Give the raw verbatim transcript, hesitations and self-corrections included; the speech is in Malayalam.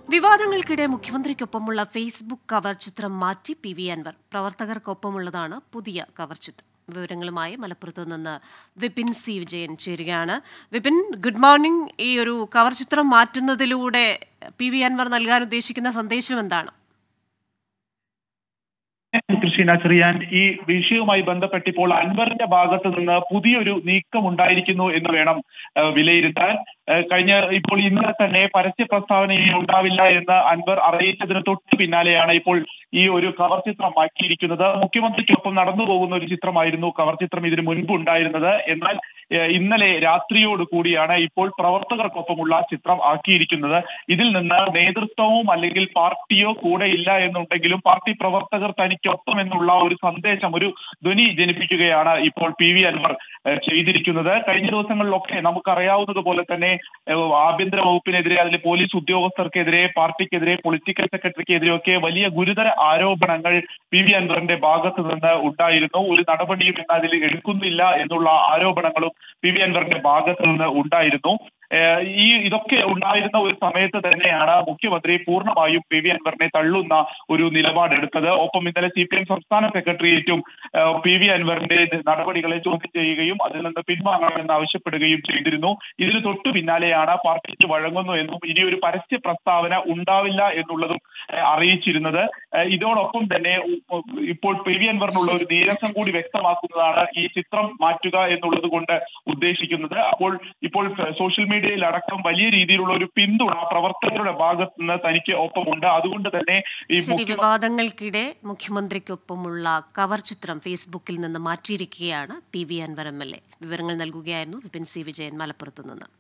വിവാദങ്ങൾക്കിടെ മുഖ്യമന്ത്രിക്കൊപ്പമുള്ള ഫേസ്ബുക്ക് കവർ ചിത്രം മാറ്റി പി വി അൻവർ. പ്രവർത്തകർക്കൊപ്പമുള്ളതാണ് പുതിയ കവർ ചിത്രം. വിവരങ്ങളുമായി മലപ്പുറത്തു നിന്ന് വിപിൻ സി വിജയൻ ചേരുകയാണ്. Vipin, good morning. ഈ ഒരു കവർ ചിത്രം മാറ്റുന്നതിലൂടെ പി വി അൻവർ നൽകാൻ ഉദ്ദേശിക്കുന്ന സന്ദേശം എന്താണ്? കൃഷിന ചെറിയാൻ, ഈ വിഷയവുമായി ബന്ധപ്പെട്ട് ഇപ്പോൾ അൻവറിന്റെ ഭാഗത്ത് നിന്ന് പുതിയൊരു നീക്കം ഉണ്ടായിരിക്കുന്നു എന്ന് വേണം വിലയിരുത്താൻ. കഴിഞ്ഞ ഇപ്പോൾ ഇന്നലെ തന്നെ പരസ്യ പ്രസ്താവന ഉണ്ടാവില്ല എന്ന് അൻവർ അറിയിച്ചതിന് തൊട്ട് പിന്നാലെയാണ് ഇപ്പോൾ ഈ ഒരു കവർ ചിത്രം മാറ്റിയിരിക്കുന്നത്. മുഖ്യമന്ത്രിക്കൊപ്പം നടന്നു പോകുന്ന ഒരു ചിത്രമായിരുന്നു കവർ ചിത്രം ഇതിനു മുൻപ് ഉണ്ടായിരുന്നത്. എന്നാൽ ഇന്നലെ രാത്രിയോട് കൂടിയാണ് ഇപ്പോൾ പ്രവർത്തകർക്കൊപ്പമുള്ള ചിത്രം ആക്കിയിരിക്കുന്നത്. ഇതിൽ നിന്ന് നേതൃത്വവും അല്ലെങ്കിൽ പാർട്ടിയോ കൂടെ ഇല്ല എന്നുണ്ടെങ്കിലും പാർട്ടി പ്രവർത്തകർ തനിക്കൊപ്പം എന്നുള്ള ഒരു സന്ദേശം, ഒരു ധ്വനി ജനിപ്പിക്കുകയാണ് ഇപ്പോൾ പി വി അൻവർ ചെയ്തിരിക്കുന്നത്. കഴിഞ്ഞ ദിവസങ്ങളിലൊക്കെ നമുക്കറിയാവുന്നതുപോലെ തന്നെ ആഭ്യന്തര വകുപ്പിനെതിരെ, അതിൽ പോലീസ് ഉദ്യോഗസ്ഥർക്കെതിരെ, പാർട്ടിക്കെതിരെ, പൊളിറ്റിക്കൽ സെക്രട്ടറിക്കെതിരെ ഒക്കെ വലിയ ഗുരുതര ആരോപണങ്ങൾ പി വി അൻവറിന്റെ ഭാഗത്ത് നിന്ന് ഉണ്ടായിരുന്നു. ഒരു നടപടിയും ഇന്ന് അതിൽ എടുക്കുന്നില്ല എന്നുള്ള ആരോപണങ്ങളും പി വി അൻവറിന്റെ ഭാഗത്ത് നിന്ന് ഉണ്ടായിരുന്നു. ഈ ഇതൊക്കെ ഉണ്ടായിരുന്ന ഒരു സമയത്ത് തന്നെയാണ് മുഖ്യമന്ത്രി പൂർണ്ണമായും പി വി അൻവറിനെ തള്ളുന്ന ഒരു നിലപാടെടുത്തത്. ഒപ്പം ഇന്നലെ സി പി എം സംസ്ഥാന സെക്രട്ടേറിയറ്റും പി വി അൻവറിന്റെ നടപടികളെ ചോദ്യം ചെയ്യുകയും അതിൽ നിന്ന് പിൻവാങ്ങണമെന്ന് ആവശ്യപ്പെടുകയും ചെയ്തിരുന്നു. ഇതിന് തൊട്ടു പിന്നാലെയാണ് പാർട്ടിക്ക് വഴങ്ങുന്നു എന്നും ഇനി ഒരു പരസ്യ പ്രസ്താവന ഉണ്ടാവില്ല എന്നുള്ളതും അറിയിച്ചിരുന്നത്. ഇതോടൊപ്പം തന്നെ ഇപ്പോൾ പി വി അൻവറിനുള്ള ഒരു നീരസം കൂടി വ്യക്തമാക്കുന്നതാണ് ഈ ചിത്രം മാറ്റുക എന്നുള്ളത് കൊണ്ട് ഉദ്ദേശിക്കുന്നത്. അപ്പോൾ ഇപ്പോൾ സോഷ്യൽ മീഡിയ ിലടക്കം വലിയ രീതിയിലുള്ള ഒരു പിന്തുണ പ്രവർത്തകരുടെ ഭാഗത്ത് നിന്ന് തനിക്ക് ഒപ്പമുണ്ട്. അതുകൊണ്ട് തന്നെ ഈ വിവാദങ്ങൾക്കിടെ മുഖ്യമന്ത്രിക്കൊപ്പമുള്ള കവർ ചിത്രം ഫേസ്ബുക്കിൽ നിന്ന് മാറ്റിയിരിക്കുകയാണ് P V Anvar M L A. വിവരങ്ങൾ നൽകുകയായിരുന്നു വിപിൻ സി വിജയൻ മലപ്പുറത്തു നിന്ന്.